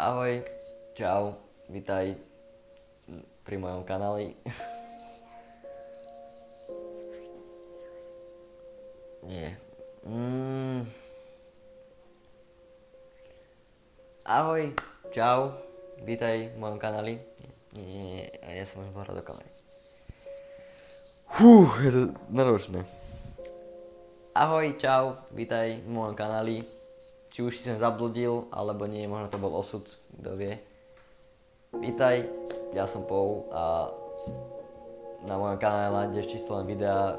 Ahoj, čau, vítaj pri mojom kanáli. Nie. Ahoj, čau, vítaj v mojom kanáli. Nie, ja sa môžem pohrať do kamery. Je to náročné. Ahoj, čau, vítaj v mojom kanáli. Či už si sem zabludil, alebo nie, možno to bol osud, kto vie. Vítaj, ja som Paul a na mojom kanále nájdeš čisto len videá.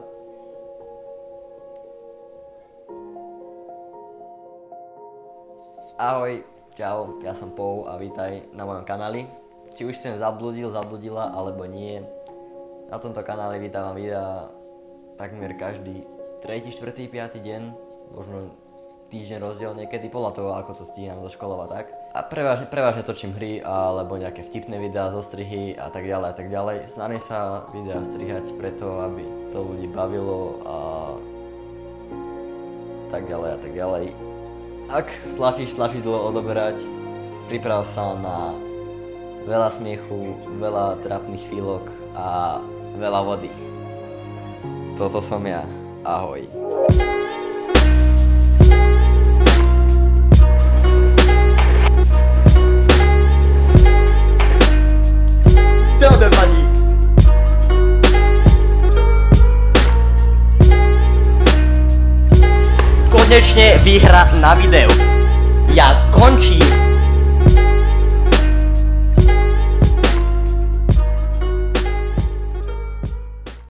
Ahoj, čau, ja som Paul a vítaj na mojom kanáli. Či už si sem zabludil, zabludila, alebo nie. Na tomto kanále vítam videá takmer každý 3., 4., 5. deň, možno týždeň rozdiel niekedy, podľa toho, ako to stíham do školov a tak. A prevažne točím hry, alebo nejaké vtipné videá, zostrihy a tak ďalej a tak ďalej. Snažím sa videá strihať preto, aby to ľudí bavilo a tak ďalej a tak ďalej. Ak stlačíš tlačidlo odoberať, priprav sa na veľa smiechu, veľa trápnych chvíľok a veľa vody. Toto som ja. Ahoj. Dobre, pani. Konečne výhra na videu. Ja končím.